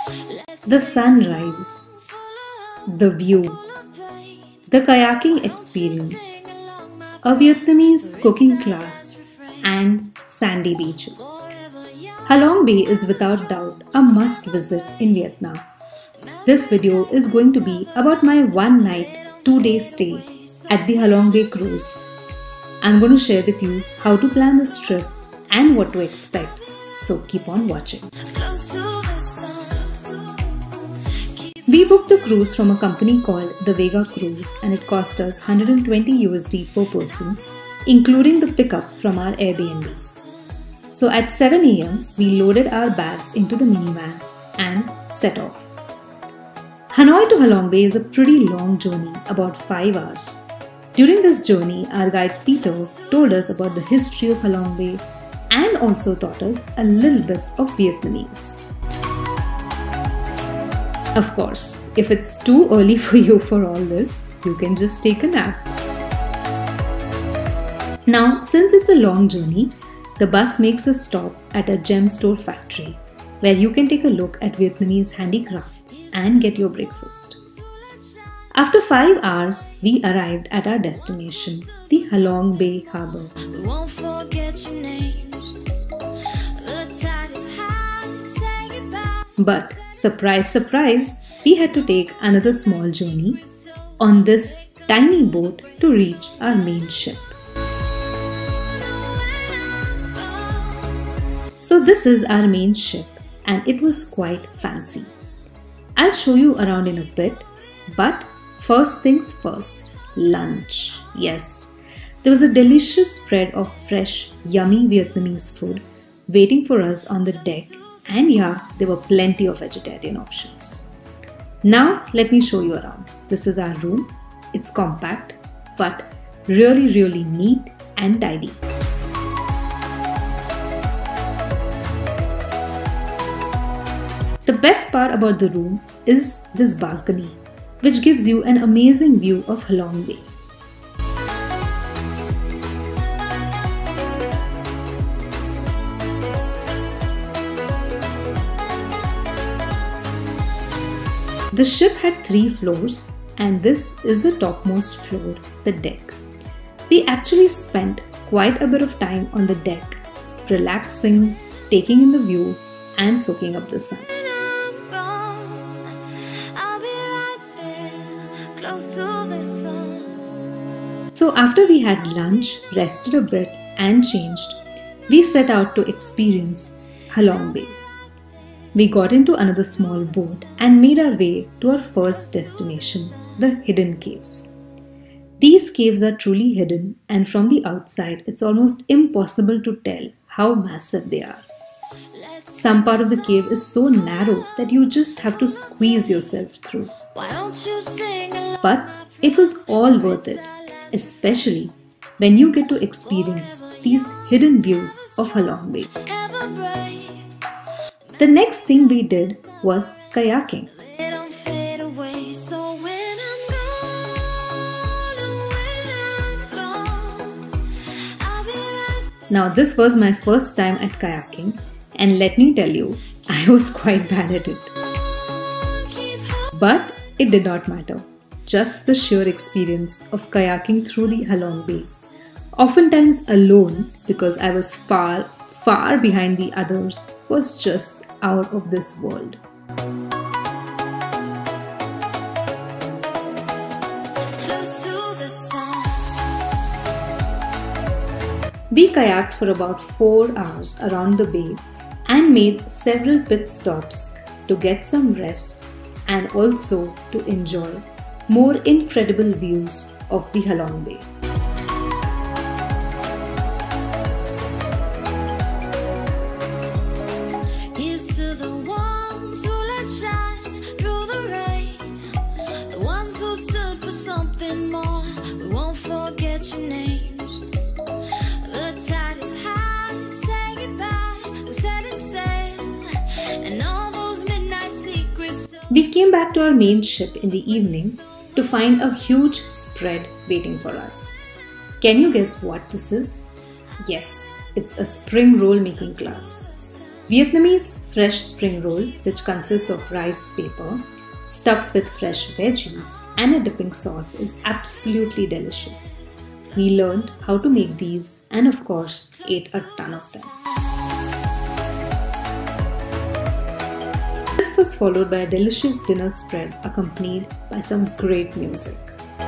The sunrise, the view, the kayaking experience, a Vietnamese cooking class, and sandy beaches. Halong Bay is without doubt a must visit in Vietnam. This video is going to be about my 1 night, 2 day stay at the Halong Bay cruise. I'm going to share with you how to plan this trip and what to expect, so keep on watching. We booked the cruise from a company called the Vega Cruise and it cost us $120 USD per person, including the pickup from our Airbnb. So at 7 AM, we loaded our bags into the minivan and set off. Hanoi to Halong Bay is a pretty long journey, about 5 hours. During this journey, our guide Peter told us about the history of Halong Bay and also taught us a little bit of Vietnamese. Of course, if it's too early for you for all this, you can just take a nap. Now, since it's a long journey, the bus makes a stop at a gem store factory where you can take a look at Vietnamese handicrafts and get your breakfast. After 5 hours, we arrived at our destination, the Halong Bay Harbour. But surprise, surprise, we had to take another small journey on this tiny boat to reach our main ship. So this is our main ship and it was quite fancy. I'll show you around in a bit, but first things first, lunch. Yes, there was a delicious spread of fresh, yummy Vietnamese food waiting for us on the deck. And yeah, there were plenty of vegetarian options. Now let me show you around. This is our room. It's compact, but really neat and tidy. The best part about the room is this balcony, which gives you an amazing view of Halong Bay. The ship had 3 floors and this is the topmost floor, the deck. We actually spent quite a bit of time on the deck, relaxing, taking in the view and soaking up the sun. So after we had lunch, rested a bit and changed, we set out to experience Halong Bay. We got into another small boat and made our way to our first destination, the Hidden Caves. These caves are truly hidden and from the outside it's almost impossible to tell how massive they are. Some part of the cave is so narrow that you just have to squeeze yourself through. But it was all worth it, especially when you get to experience these hidden views of Halong Bay. The next thing we did was kayaking. Now this was my first time at kayaking and let me tell you, I was quite bad at it. But it did not matter. Just the sheer experience of kayaking through the Halong Bay. Oftentimes alone because I was far behind the others, was just out of this world. We kayaked for about 4 hours around the bay and made several pit stops to get some rest and also to enjoy more incredible views of the Halong Bay. We came back to our main ship in the evening to find a huge spread waiting for us. Can you guess what this is? Yes, it's a spring roll making class. Vietnamese fresh spring roll, which consists of rice paper stuffed with fresh veggies and a dipping sauce, is absolutely delicious. We learned how to make these and of course ate a ton of them. This was followed by a delicious dinner spread accompanied by some great music.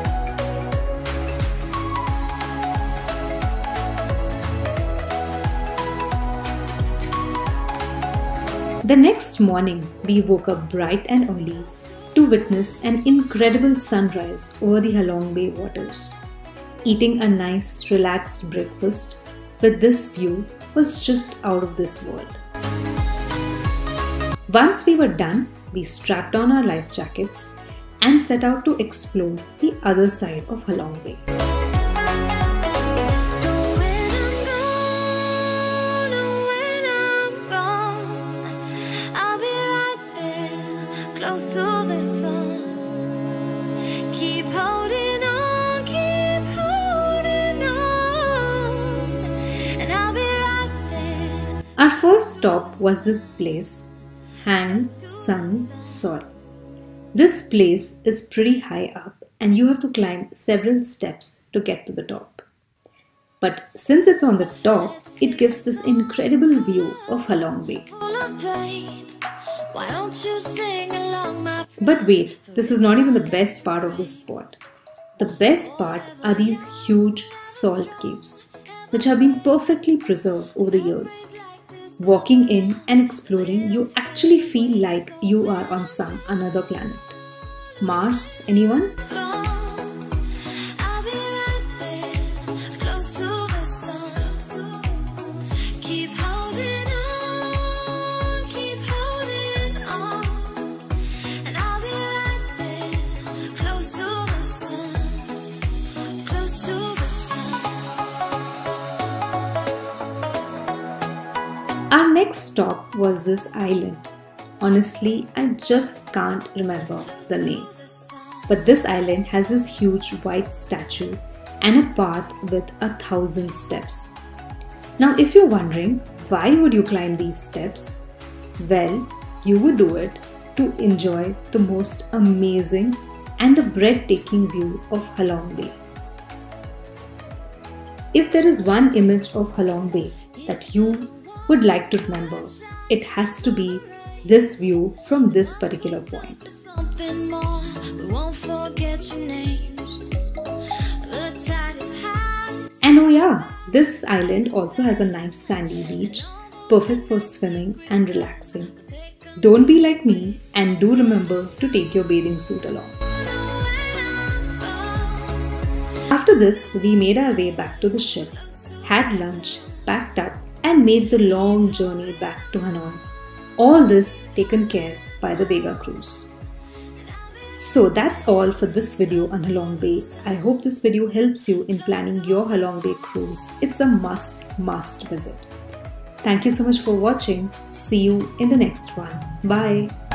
The next morning, we woke up bright and early to witness an incredible sunrise over the Halong Bay waters. Eating a nice, relaxed breakfast with this view was just out of this world. Once we were done, we strapped on our life jackets and set out to explore the other side of Halong Bay. Close to the sun. Keep holding on, keep holding on, and I'll be right there. Our first stop was this place, Hang Son Sol. This place is pretty high up and you have to climb several steps to get to the top. But since it's on the top, it gives this incredible view of Halong Bay. Why don't you sing along, my friend? But wait, this is not even the best part of this spot. The best part are these huge salt caves, which have been perfectly preserved over the years. Walking in and exploring, you actually feel like you are on some another planet. Mars, anyone? I'll be right there, close to the sun. Keep holding on, keep holding on, and I'll be right there, close to the sun, close to the sun. Our next stop was this island. Honestly, I just can't remember the name. But this island has this huge white statue and a path with 1,000 steps. Now, if you're wondering, why would you climb these steps? Well, you would do it to enjoy the most amazing and a breathtaking view of Halong Bay. If there is one image of Halong Bay that you would like to remember, it has to be this view from this particular point. Something more, we won't forget your names. The tide is high. And oh yeah, this island also has a nice sandy beach, perfect for swimming and relaxing. Don't be like me and do remember to take your bathing suit along. After this, we made our way back to the ship, had lunch, packed up and made the long journey back to Hanoi. All this taken care by the Vega Cruise. So that's all for this video on Halong Bay. I hope this video helps you in planning your Halong Bay cruise. It's a must visit. Thank you so much for watching. See you in the next one. Bye.